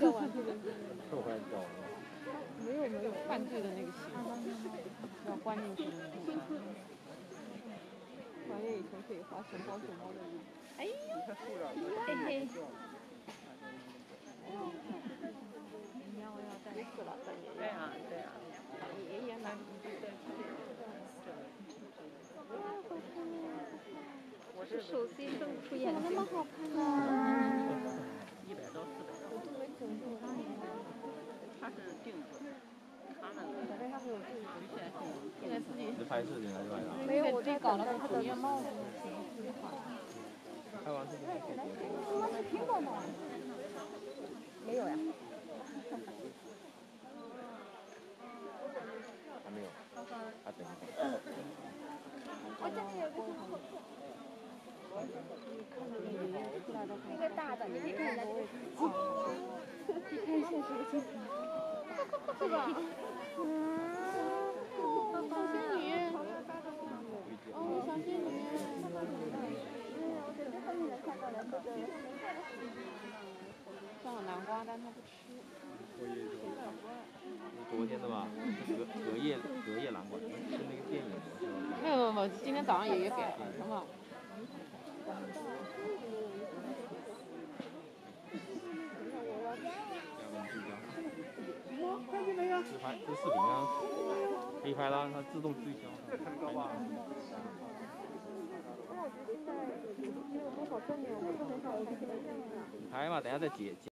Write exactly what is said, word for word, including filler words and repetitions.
叫完这个。 又回来叫了。 没有没有，犯罪的那个刑，要关进去的那个。怀念以前可以画熊猫熊猫的日子。哎呦，嘿嘿。你要要带死了，带爷爷。 对啊对啊。 爷爷奶奶。 我是手机瞪出眼睛， 那么好看啊！ 一百多四百多。 我都没整过它。 它是定制，它那个。 小贝他没有定制，现在自己。 你拍视频还是拍啥？ 没有，我在搞了个主页帽子。 拍完视频。 那是苹果吗？ 没有呀。 还没有，还等一会儿。 我这里有个很好看。那个大的，你没看到？哦，你看现实的镜头，是吧？嗯，小仙女。哦，小仙女。嗯，我在最后面能看到的这个。 像有南瓜，但他不吃。 昨天的吧，隔隔夜隔夜南瓜，是那个电影是吧？ 没有没有没有，今天早上爷爷给了，很好。 看见没有？自拍这视频啊，可以拍了，它自动对焦。高吧？ 那我觉得现在没有多少正面，我是很少有这些。 你拍嘛，等下再截截。